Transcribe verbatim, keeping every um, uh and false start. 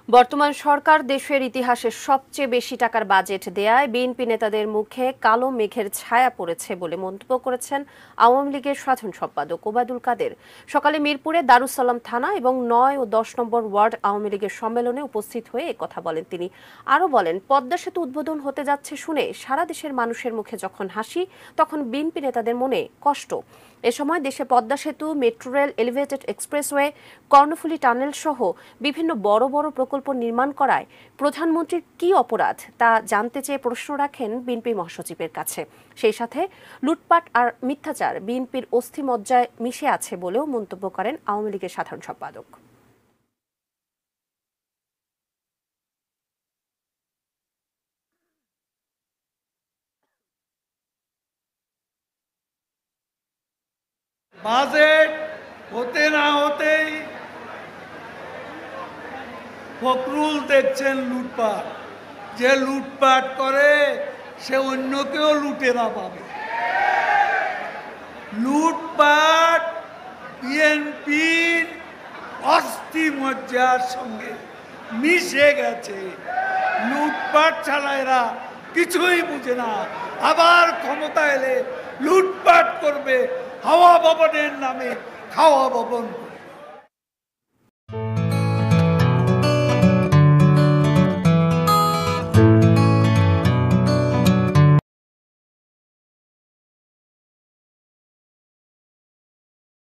বর্তমান সরকার দেশের ইতিহাসে সবচেয়ে বেশি টাকার বাজেট দেয়ায় বিএনপি নেতাদের মুখে কালো মেঘের ছায়া পড়েছে বলে মন্তব্য করেছেন আওয়ামী লীগের সাধারণ সম্পাদক ওবায়দুল কাদের। সকালে মিরপুরে দারুস সালাম থানা এবং নয় ও দশ নম্বর ওয়ার্ড আওয়ামী লীগের সম্মেলনে উপস্থিত হয়ে একথা বলেন তিনি। আরও বলেন, পদ্মা সেতু উদ্বোধন হতে যাচ্ছে শুনে সারা দেশের মানুষের মুখে যখন হাসি, তখন বিএনপি নেতাদের মনে কষ্ট। এ সময় দেশে Padma Setu, metro rail, elevated expressway, Karnaphuli tunnel সহ বিভিন্ন বড় বড় প্রকল্প নির্মাণ করায় প্রধানমন্ত্রীর কি অপরাধ তা জানতে চেয়ে প্রশ্ন রাখেন বিএনপি মহাসচিবের কাছে। সেই সাথে লুটপাট আর মিথ্যাচার বিএনপির অস্থিমজ্জায় মিশে আছে বলেও মন্তব্য করেন আওয়ামী লীগের সাধারণ সম্পাদক। বাজেট হতে না হতেই ফখরুল দেখছেন লুটপাট। যে লুটপাট করে সে অন্যকেও লুটেরা পাবে। লুটপাট বিএনপির অস্থিমজ্জার সঙ্গে মিশে গেছে। লুটপাট ছাড়া এরা কিছুই বুঝে না। আবার ক্ষমতা এলে লুটপাট করবে, হাওয়া ভবনের নামে খাওয়া ভবন।